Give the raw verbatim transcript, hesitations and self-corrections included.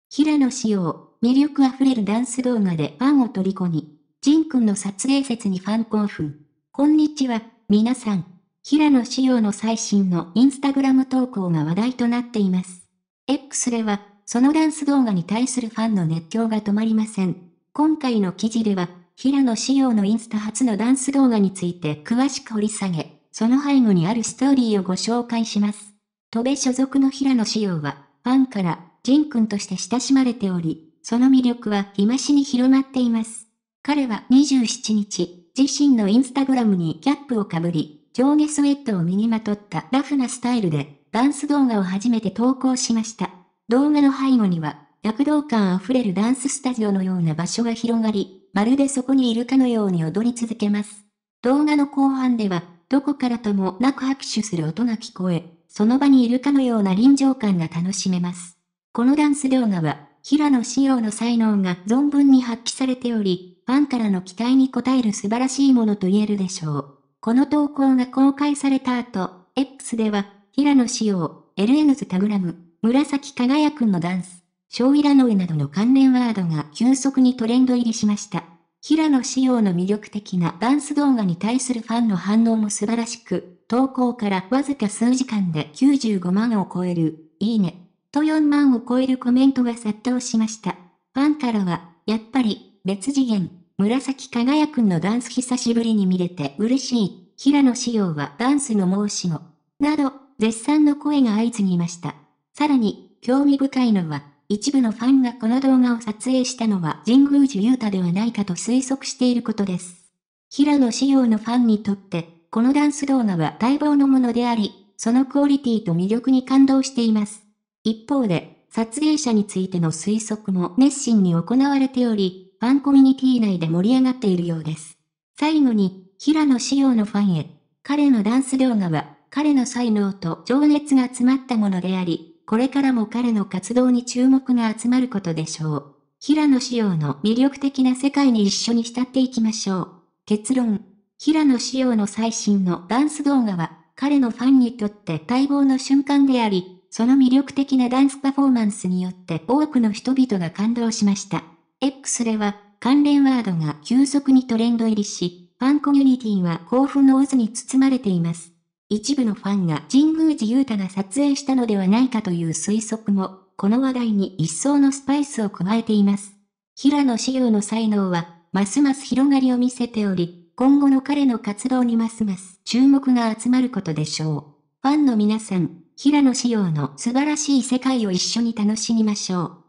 平野紫耀、魅力あふれるダンス動画でファンを虜に。ジンくんの撮影説にファン興奮。こんにちは、皆さん。平野紫耀の最新のインスタグラム投稿が話題となっています。X では、そのダンス動画に対するファンの熱狂が止まりません。今回の記事では、平野紫耀のインスタ初のダンス動画について詳しく掘り下げ、その背後にあるストーリーをご紹介します。戸部所属の平野紫耀は、ファンから、ジンくんとして親しまれており、その魅力は日増しに広まっています。彼はにじゅうしちにち、自身のインスタグラムにキャップをかぶり、上下スウェットを身にまとったラフなスタイルで、ダンス動画を初めて投稿しました。動画の背後には、躍動感あふれるダンススタジオのような場所が広がり、まるでそこにいるかのように踊り続けます。動画の後半では、どこからともなく拍手する音が聞こえ、その場にいるかのような臨場感が楽しめます。このダンス動画は、平野紫耀の才能が存分に発揮されており、ファンからの期待に応える素晴らしいものと言えるでしょう。この投稿が公開された後、X では、平野紫耀、エルエヌ ズタグラム、紫輝くんのダンス、ショーイラノイなどの関連ワードが急速にトレンド入りしました。平野紫耀の魅力的なダンス動画に対するファンの反応も素晴らしく、投稿からわずか数時間できゅうじゅうごまんを超える、いいね。とよんまんを超えるコメントが殺到しました。ファンからは、やっぱり、別次元、紫輝くんのダンス久しぶりに見れて嬉しい、平野紫耀はダンスの申し子、など、絶賛の声が相次ぎました。さらに、興味深いのは、一部のファンがこの動画を撮影したのは神宮寺勇太ではないかと推測していることです。平野紫耀のファンにとって、このダンス動画は待望のものであり、そのクオリティと魅力に感動しています。一方で、撮影者についての推測も熱心に行われており、ファンコミュニティ内で盛り上がっているようです。最後に、平野紫耀のファンへ、彼のダンス動画は、彼の才能と情熱が詰まったものであり、これからも彼の活動に注目が集まることでしょう。平野紫耀の魅力的な世界に一緒に浸っていきましょう。結論。平野紫耀の最新のダンス動画は、彼のファンにとって待望の瞬間であり、その魅力的なダンスパフォーマンスによって多くの人々が感動しました。X では関連ワードが急速にトレンド入りし、ファンコミュニティは興奮の渦に包まれています。一部のファンが神宮寺勇太が撮影したのではないかという推測も、この話題に一層のスパイスを加えています。平野紫耀の才能は、ますます広がりを見せており、今後の彼の活動にますます注目が集まることでしょう。ファンの皆さん、平野紫耀の素晴らしい世界を一緒に楽しみましょう。